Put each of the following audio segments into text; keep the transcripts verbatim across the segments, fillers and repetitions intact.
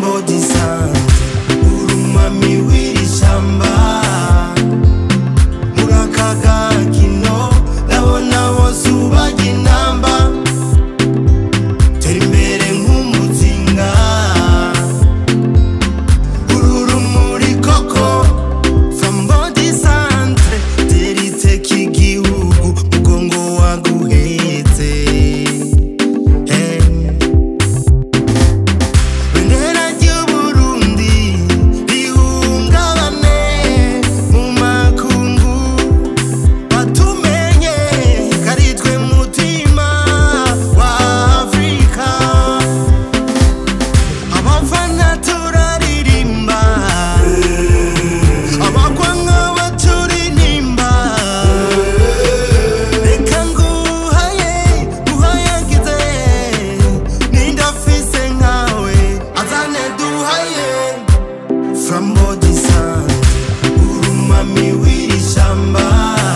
Flambeau d'Isante, urumami w'irishamba, murakaga kino, ndabona bose ubaga inamba, tera imbere nk'umuzinga, uru rumuri koko. Flambeau d'Isante, teriteka igihugu, mugongo waguhetse. Flambeau d'Isante, urumami w'irishamba,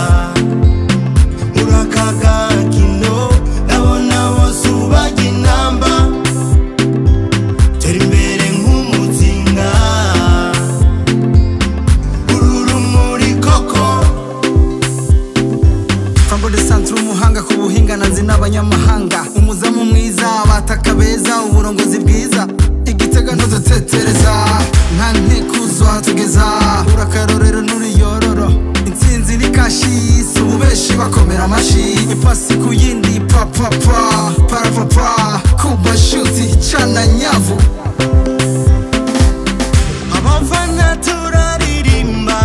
murakaga kino, ndabona bose ubaga inamba, tera imbere nk'umuzinga, uru rumuri koko. Flambeau d'Isante umuhanga ku buhinga nazi n'abanyamahanga, umuzamu mwiza, abataka beza, uburongozi bwiza, igitega ntudutetereza nta nkekuzwa tugeza, urakarorero n'uriyororo, intsinzi ni kashi y'isi, ububeshi bakomera amashi, ipasi ku yindi papapa parapapa kuba shuti cana nyavu, abafana turaririmba,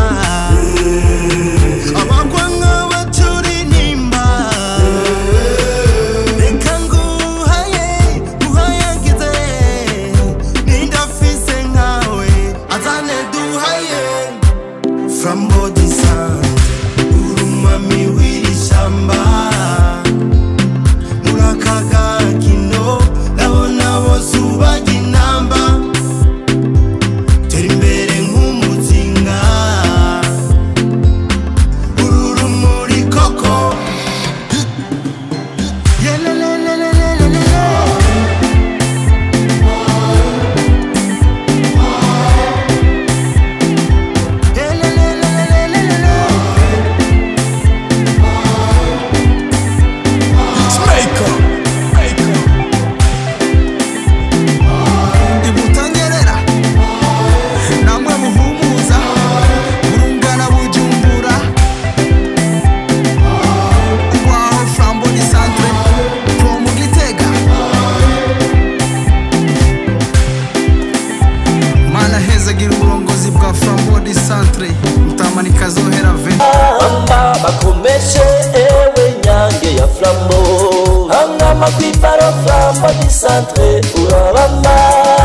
abagwa nk'aba turinimba, reka nguhaye uhayagize, nindafise nkawe azane duhaye. Flambeau d'Isante, urumami w'irishamba, murakaga kino, ndabona bose ubaga inamba, tera imbere nk'umuzinga, uru rumuri koko. Flambeau d'Isante, utamani kazohera veni amba bakomeshe ewe nyange ya Flambeau, angama kwiparo Flambeau d'Isante urabamba.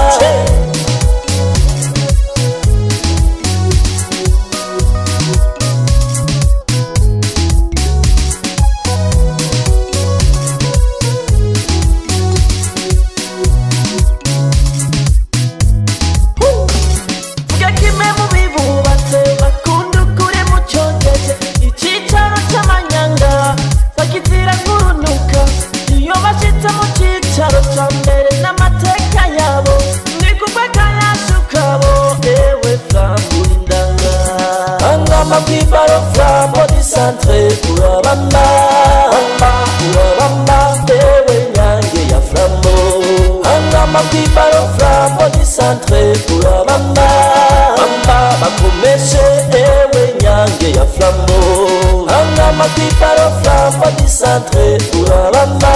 Kwiparo Flambeau d'Isante urabamba, urabamba ewe nyange ya Flambeau, angama kwiparo Flambeau d'Isante urabamba, amba bakomeshe ewe nyange ya Flambeau, angama kwiparo Flambeau d'Isante urabamba.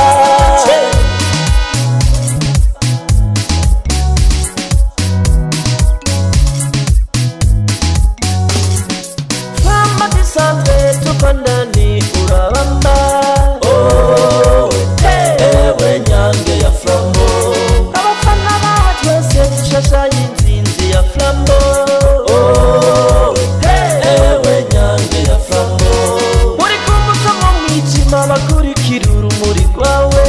Santre tukandani urabamba, oh ewe nyange ya Flambeau, abafana bawe twese dushasha y'intsinzi ya Flambeau, oh ewe nyange ya Flambeau, uri kumuta mu mwijima bakurikira urumuri rwawe.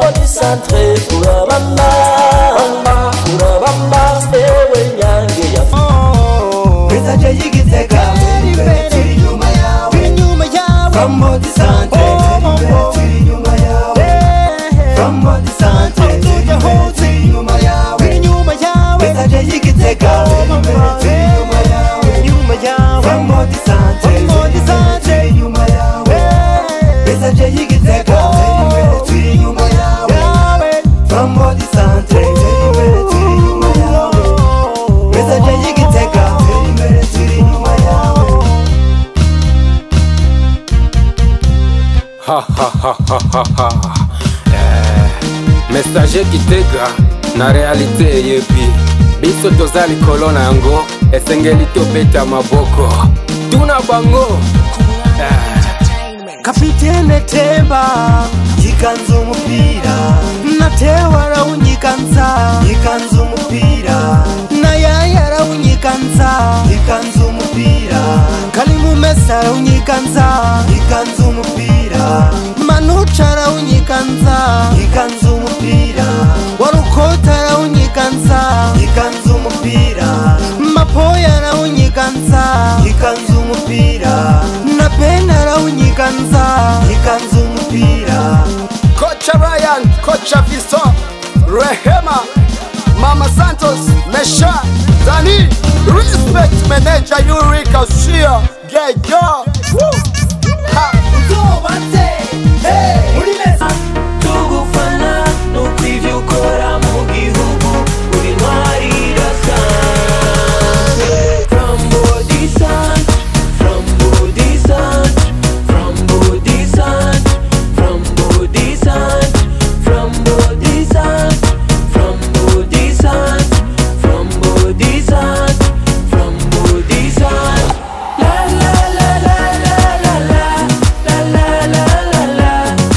Flambeau du centre urabamba urabamba ewe nyange ya Message y'igitega turi inyuma yawe Flambeau du centre turi inyuma yawe Flambeau du centre turi inyuma yawe Message y'igitega turi inyuma yawe Flambeau du centre turi inyuma yawe Message y'igitega turi inyuma yawe Flambeau du centre turi inyuma yawe Message y'igitega turi inyuma yawe Ha ha ha ha ha ha. Eh, Message Gitega na realite yepi biso tozali kolona yango esengeli tobeta maboko tuna bango. Eh. Kapitene Temba yikanza umupira natewa arawunyikanza yikanza umupira na yaya arawunyikanza yikanza umupira Kalimu Mesa arawunyikanza yikanza umupira Manucha arawunyikanza yikanza umupira Warukota arawunyikanza yikanza umupira Mapoya arawunyikanza yikanza umupira na Pena arawunyikanza yikanza umupira Kocha Ryan, Kocha Viso, Rehema, Mama Santos, Mesha, Dani, Respect Manager Eureka Shia, yeah, yeah. Woo. Ha. tugufana nukwivyo ukora mu gihugu uri ntwari irasanzwe Flambeau du centre Flambeau du centre Flambeau du centre Flambeau du centre Flambeau du centre Flambeau du centre Flambeau du centre Flambeau du centre la la la la la la la la la la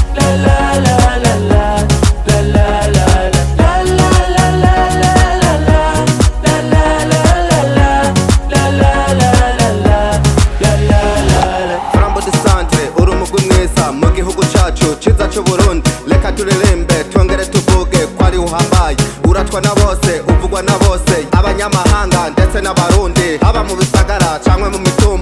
Flambeau du centre uri umugwi mwiza mu gihugu cacu ciza c'Uburundi reka turirimbe twongere tuvuge ko ari uhambaye uratwa na bose uvugwa na bose abanyamahanga ndetse n'abarundi aba mu bisagara canke mu mitumba